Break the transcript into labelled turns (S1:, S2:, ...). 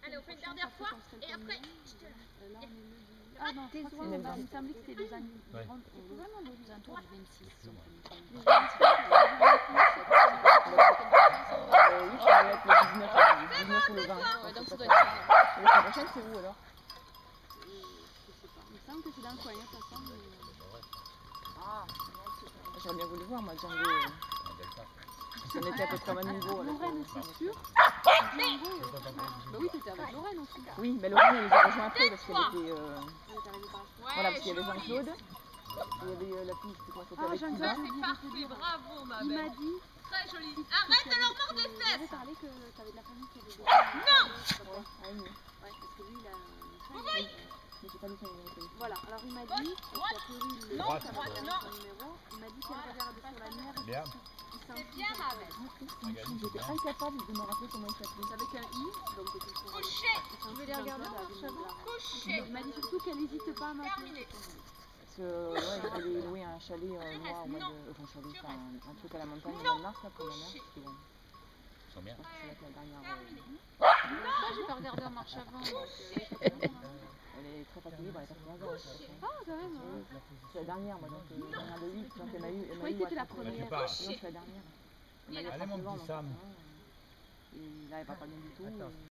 S1: Allez, on fait une dernière fois et après.
S2: Ah non, il me semblait que c'était les années.
S3: Ouais.
S2: Vraiment aux alentours du 26.
S4: Oui, je vais être le 19 ou le 20.
S2: Ouais, donc ça doit être ça.
S4: Et la semaine prochaine, c'est où alors?
S2: Je sais pas. Il me semble que c'est dans le coin, ça semble.
S4: Ah, j'aurais bien voulu voir, moi, Django. On était à peu près au même niveau.
S2: Lorraine, c'est sûr. Django. Bah oui, t'étais avec Lorraine aussi.
S4: Oui, mais Lorraine, elle les a rejoints après parce qu'elle était.
S2: Elle est arrivée par la
S4: Voilà, parce qu'il y avait Jean-Claude. Il y avait la fille, c'était quoi? C'était avec
S2: Jean-Claude,
S4: Sylvain.
S1: C'est parfait, bravo ma
S2: Il
S1: belle.
S2: m'a dit.
S1: Très joli. Arrête de leur mordre les
S2: Il
S1: fesses.
S2: avait parlé que t'avais de la famille qui avait des.
S1: Non.
S4: Ouais, Aïe.
S2: Ouais, parce que lui, il a.
S4: Mais c'est pas lui qui a eu le
S2: Voilà, alors il m'a dit, parce qu'il a Péril, le
S1: Non,
S2: ça va
S1: droite,
S2: faire
S1: non.
S2: son numéro, il m'a dit qu'elle regarde sur la mer.
S3: Bien.
S1: C'est bien ma belle.
S4: J'étais incapable de me rappeler comment il s'appelait.
S2: C'est avec un I, donc tu peux.
S1: Couché.
S2: Je vais les regarder en marchant.
S1: Couché.
S2: Il m'a dit surtout qu'elle n'hésite pas à m'appeler.
S1: Terminé.
S4: Parce que, ouais, il fallait louer un chalet, moi, au mois de. Enfin, un chalet, enfin, un truc à la montagne au mois de mars, là, pour ma mère. Parce que, bon,
S3: Ils sont bien.
S4: je pense que ça va être la dernière.
S2: Ça, j'ai pas regardé en marche avant.
S4: Elle est très fatiguée, bon, elle est pas très grave.
S2: Ah, quand même.
S4: C'est la dernière, moi, donc la dernière de 8, donc elle m'a eu.
S2: Je croyais que t'étais la
S3: Tu
S2: première.
S3: pars.
S4: Non, c'est la dernière. Elle m'a eu
S3: Allez, mon petit Sam.
S4: Et là, elle va pas bien du tout.